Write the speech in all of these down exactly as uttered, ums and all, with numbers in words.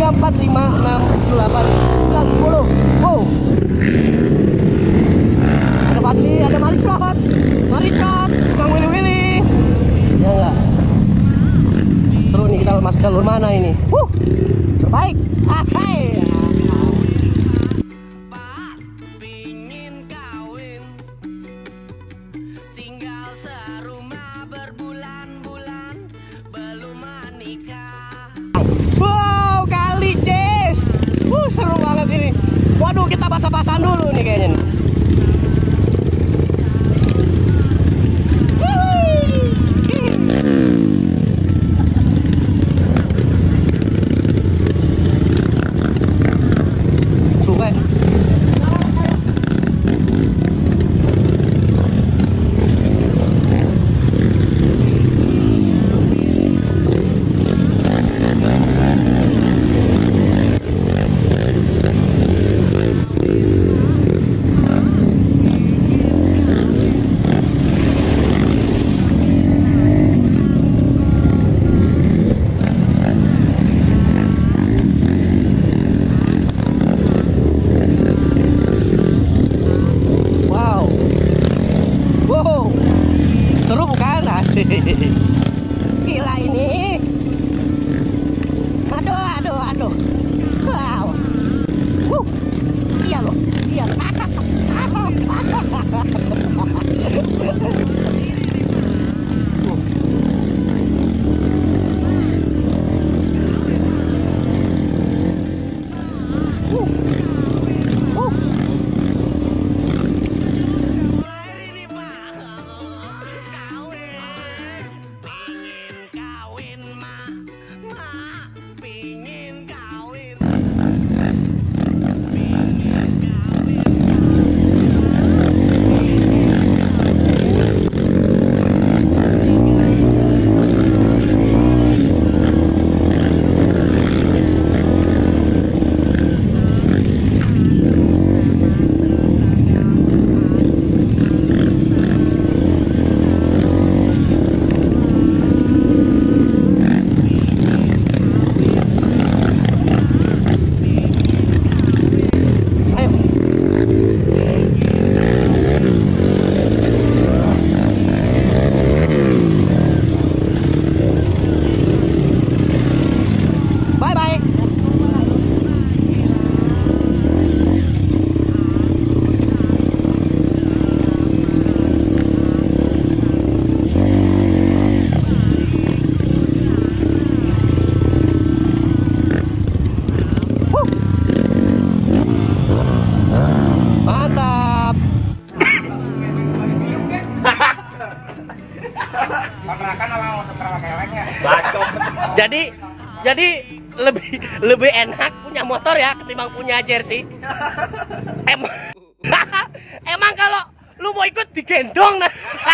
tiga, empat, lima, enam, tujuh, delapan, sembilan, sepuluh. Wow. Ada Fadli, ada Maricot. Maricot, Bang Willy Willy. Ya enggak? Seru nih kita masuk jalur mana ini? Wuh. Terbaik. Ah, hai. Wow, kali Jess. Uh, seru banget ini. Waduh, kita basah-basahan dulu nih kayaknya nih. Sungai. Seru bukan? Asik. Gila ini. Aduh, aduh, aduh. Wow. Wuh. Iya loh. Iya. Jadi jadi lebih lebih enak punya motor ya ketimbang punya jersey. Emang emang kalau lu mau ikut digendong nah.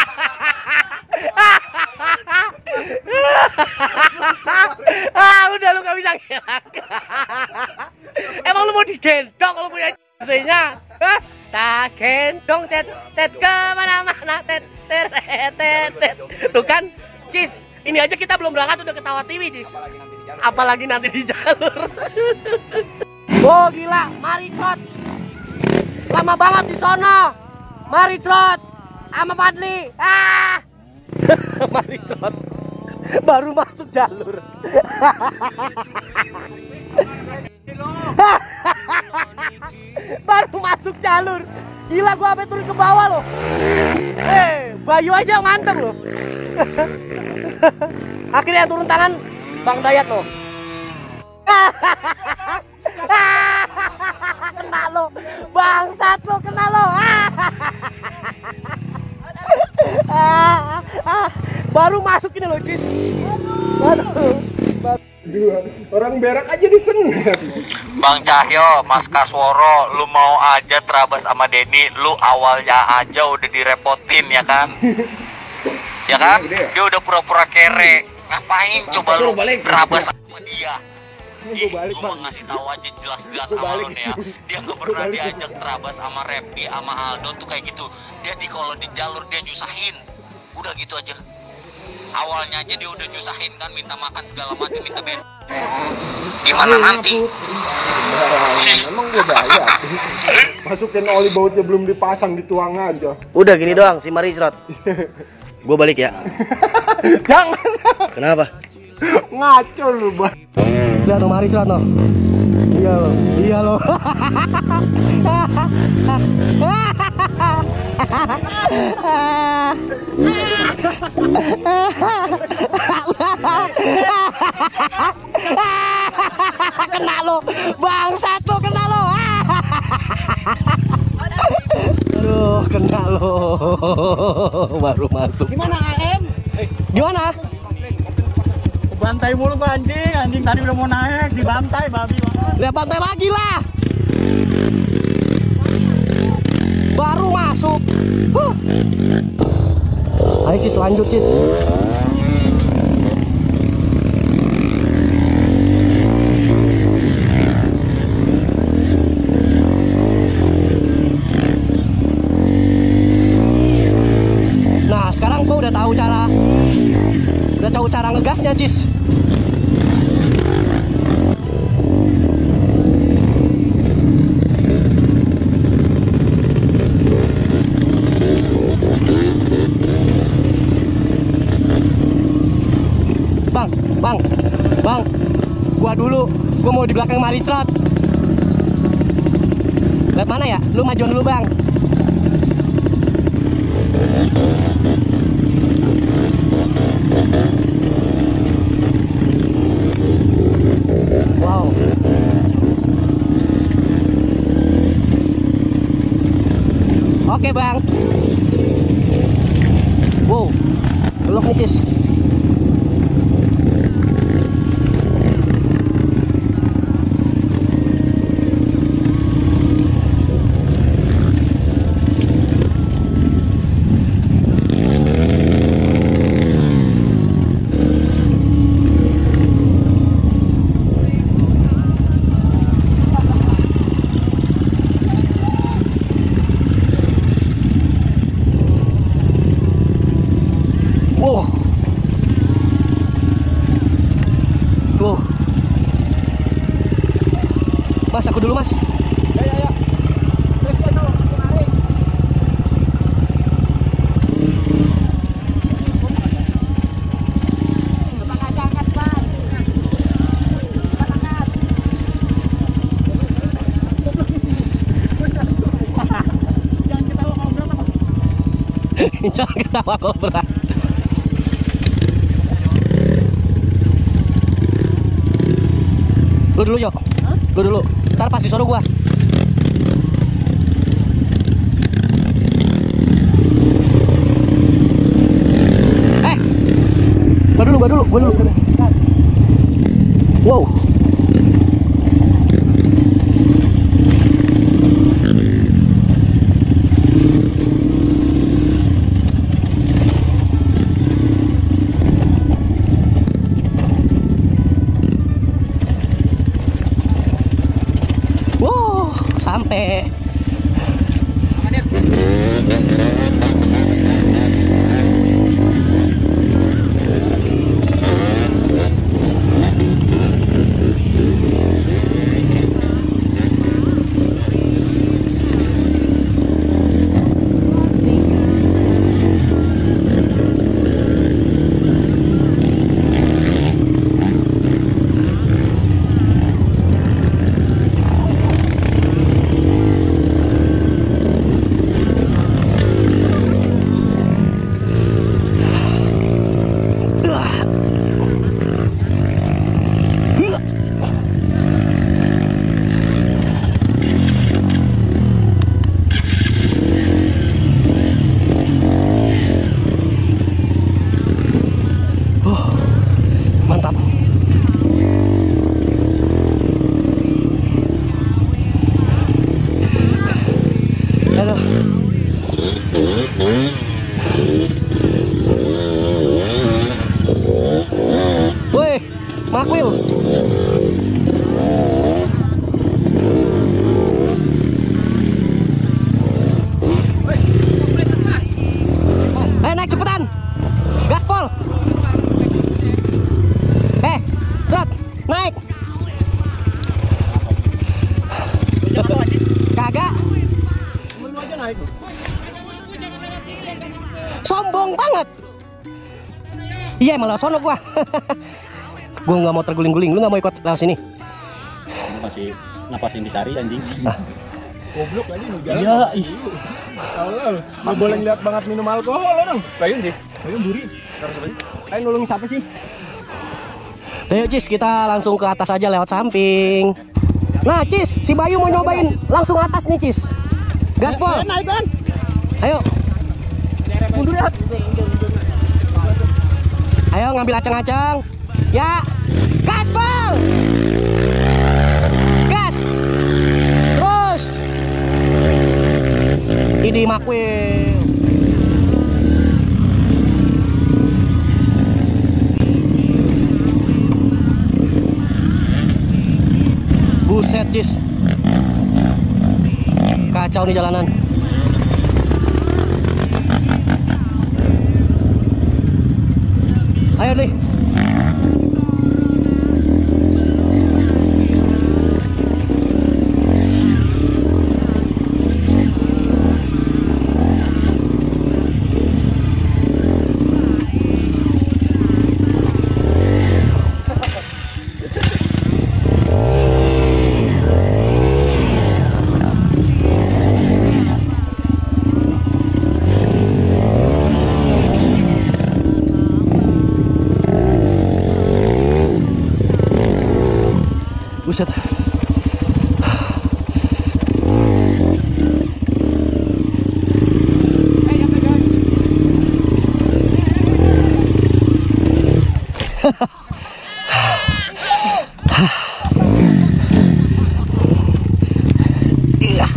Ah, udah lu gak bisa ngelak. Emang lu mau digendong kalau punya jersey-nya? Hah? Tak gendong cet cet kemana-mana tet tet tet tet. Tuh kan, Cis. Ini aja kita belum berangkat udah ketawa tiwi, Cis. Apalagi nanti di jalur. Oh gila, Maricot. Lama banget di sono. Maricot sama Fadli. Ah. Maricot. Baru masuk jalur. Baru masuk jalur. Gila gua sampai turun ke bawah loh. Eh, Bayu aja mantep loh. Akhirnya yang turun tangan Bang Dayat loh. Kena lo, bangsat lo, kena lo. Baru masuk ini loh, Cis. Aduh. Dua orang berak aja disengat. Bang Cahyo, Mas Kasworo, lu mau aja terabas sama Denny, lu awalnya aja udah direpotin ya kan? Ya kan? Dia udah pura-pura kere. Ngapain coba lu terabas sama dia? Ih, lu mau ngasih tahu aja jelas-jelas sama lu nih ya. Dia nggak pernah diajak terabas sama Repti, sama Aldo tuh kayak gitu. Dia di kalau di jalur dia nyusahin. Udah gitu aja. Awalnya aja dia udah nyusahin kan, minta makan segala macam, minta ben. Gimana nanti? Emang gue bayar. Masukin oli bautnya belum dipasang, dituang aja. Udah gini doang si Marisrot. Gue balik ya. Jangan. Kenapa? Ngaco lu, Bang. Lihat tuh Marisrot no. Iya lo. Iya lo. Kena lo. Bangsat lo, kena lo. Aduh, kena lo. Baru masuk. Gimana A M? Gimana? Bantai mulu gua anjing, anjing tadi udah mau naik, dibantai babi banget. Lihat pantai lagi lah. Baru masuk. Huh. Ayo Cis, lanjut Cis. Nah sekarang gua udah tahu cara Udah tahu cara ngegasnya Cis. Bang, bang, bang, gua dulu, gua mau di belakang Marisrot. Lihat mana ya? Lu majuan dulu bang. Wow. Oke bang. Wow. Belok nih Cis. Wow. Wow. Mas, aku dulu mas. Ya ya ya. Terus kita tarik. Bang angkat bang. Bang angkat. Jangan ketawa kalau berat. Jangan ketawa kalau berat. Lu dulu yo. Hah? Lu dulu. Ntar pas disuruh gua. Eh. Gua dulu, gua dulu, gua dulu. Wow. Wow. Sombong banget. Iya malah sono gua. Gua nggak mau terguling-guling. Lu nggak mau ikut lewat sini? Masih napasin di sari anjing. Ah. Goblok lagi mau jalan. Iya, ih. Allah, lu boleh lihat banget minum alkohol orang. Payung sih. Payung duri. Kayak nulung siapa sih? Ayo Cis, kita langsung ke atas aja lewat samping. Nah Cis, si Bayu mau nyobain langsung atas nih Cis. Gaspol. Naik kan? Ayo. Mundur ya. Ayo ngambil acang-acang. Ya. Gaspol. Gas. Terus. Ini makwil. Buset Cis. Kacau nih jalanan. Ayo nih. Buset. Iya.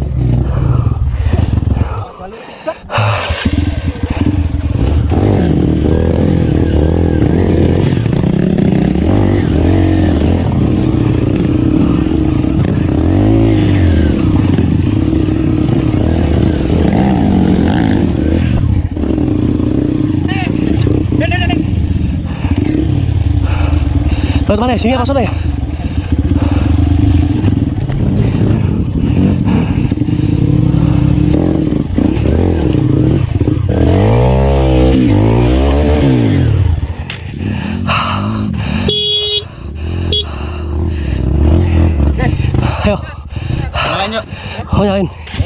Lewat mana ya? Sini apa sana ya? Ayo. Nyalain yuk. Oh nyalain.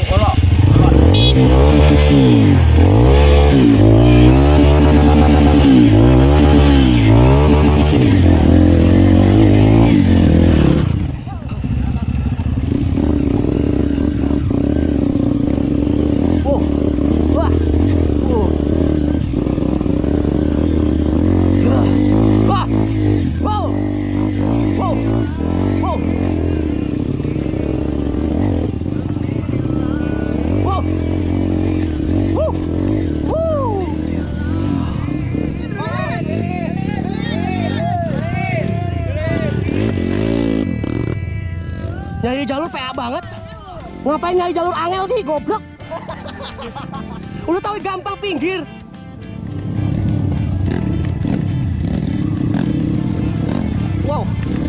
Nyari jalur P A banget. Ngapain nyari jalur angel sih, goblok? Udah tahu gampang pinggir. Wow.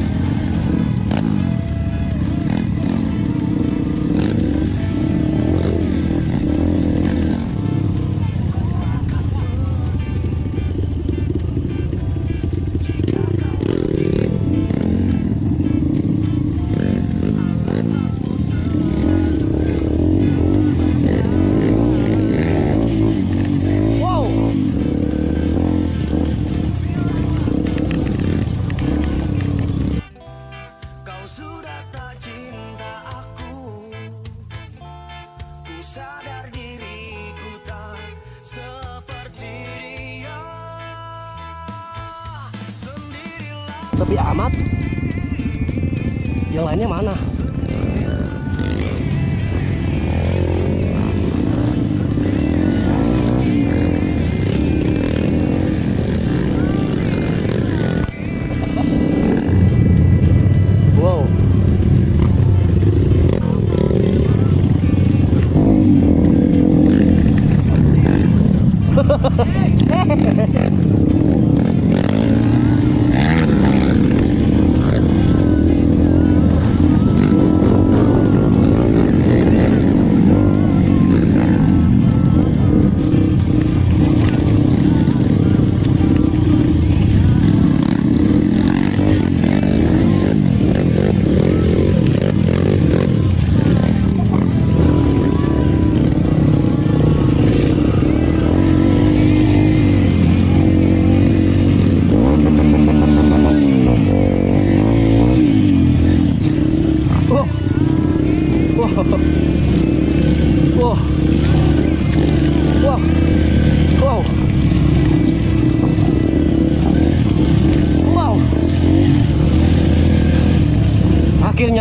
Sepi amat. Yang lainnya mana? Wow.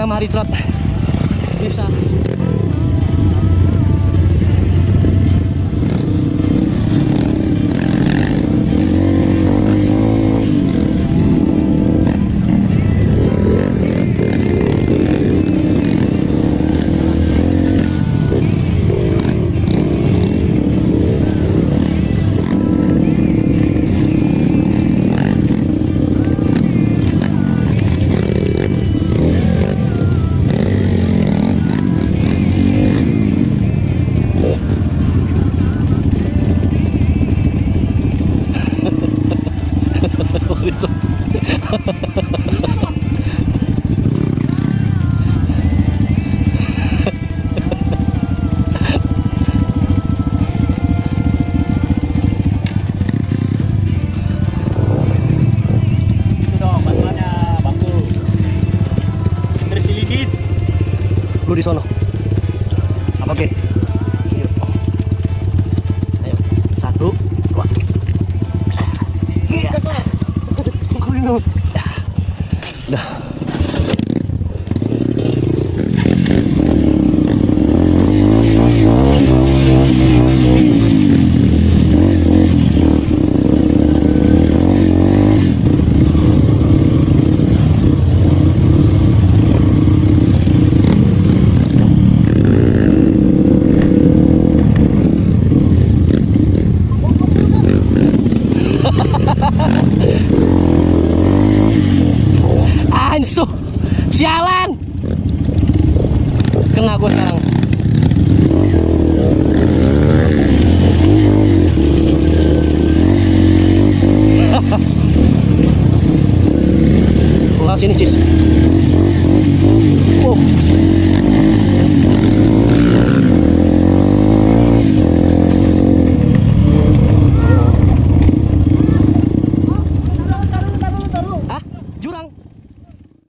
sama Richrod bisa. Lu di sono. Apa oke? Yuk. Ayo. Satu, dua. Iya. Udah. Ansuh, sialan, kena gue sekarang.